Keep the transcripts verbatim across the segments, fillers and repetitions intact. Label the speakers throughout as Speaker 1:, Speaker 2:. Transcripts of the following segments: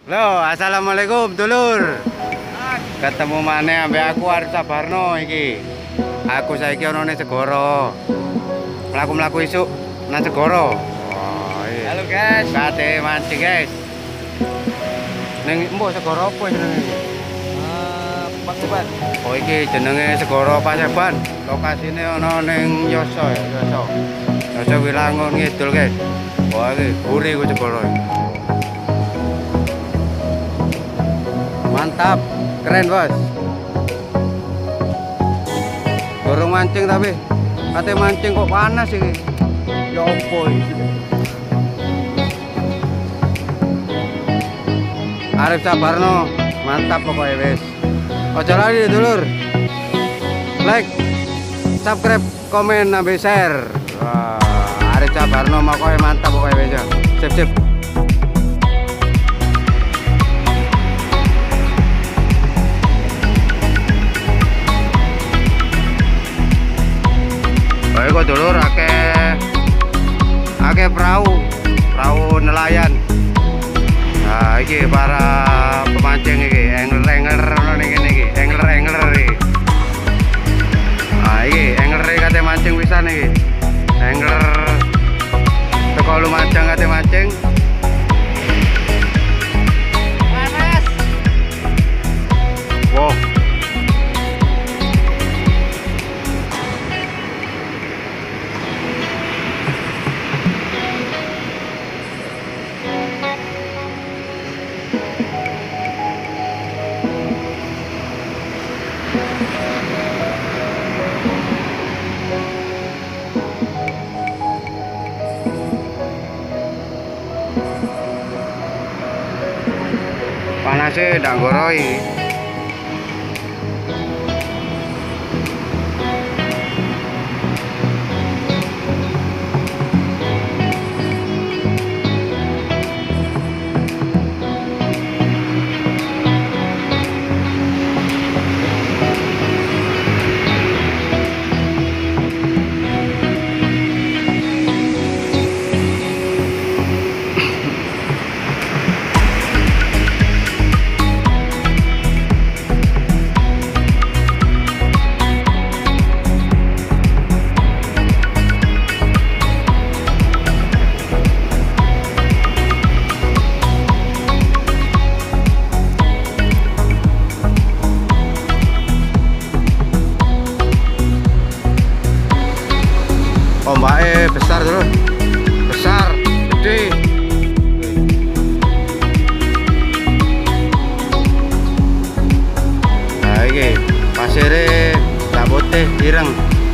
Speaker 1: Halo, assalamualaikum dulur. Ketemu mana ambek aku Arif Sabarno iki. Aku saiki ono ning segara. Mlaku-mlaku isuk nang segara. Oh, iya.
Speaker 2: Halo guys.
Speaker 1: Kate mancing guys. Ning mbok segara apa jenenge?
Speaker 2: Uh, Paseban.
Speaker 1: Oh iki jenenge segara Paseban. Lokasine ono ning Yoso ya, Yoso. Yoso Wilangun ngidul guys. Wah iki gurih ku segara. Mantap, keren bos. Dorong mancing tapi kate mancing kok panas iki. Ya opo iki. Arif Sabarno, mantap pokoknya wes. Ojo lali dulur. Like, subscribe, komen, sampai share. Wah, Arif Sabarno pokoknya mantap pokoknya wes ya. Sip sip. Baik kok dulur, akeh akeh perahu, perahu nelayan. Nah, iki para pemancing iki, angler-angler ono ning kene iki, angler-angler iki. Ah, iki angler kate mancing pisan iki. Angler teko Lumajang kate mancing. Panas. Wow. Panasnya ndak goroi. Ombaknya besar dulu, besar, gede. Nah ini pasirnya tak putih, ireng.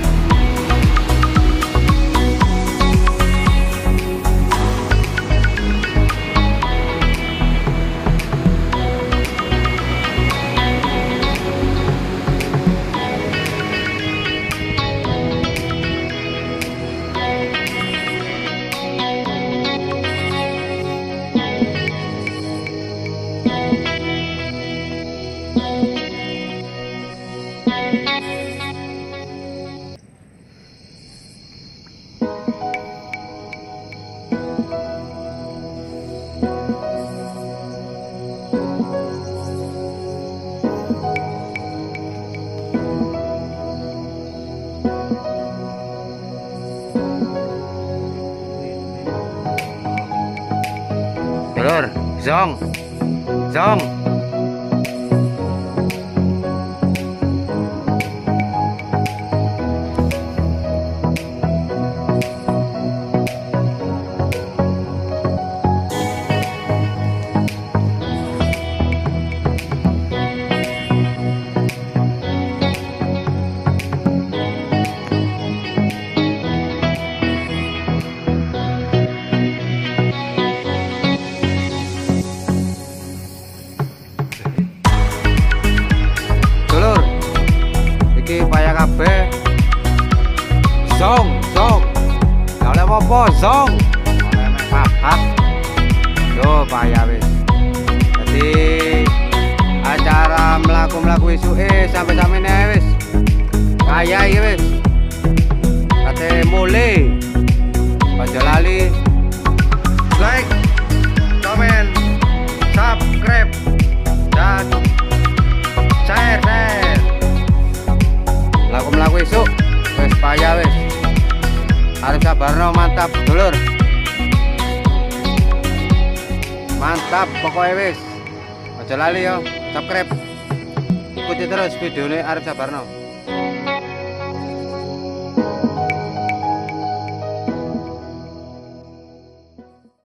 Speaker 1: Dulur, zong, zong. Zong, zong, gak oleh apa-apa, zong. Oleh mek papat. Yo payah wis. Jadi acara mlaku-mlaku isuke sampe-sampene wis. Kaya iki wis. Kate mulai. Aja lali like, comment, subscribe. esuk wis payah wis. Arep sabarno, mantap dulur. Mantap pokoknya wis. Aja lali yo subscribe. Ikuti terus videone Arep Sabarno.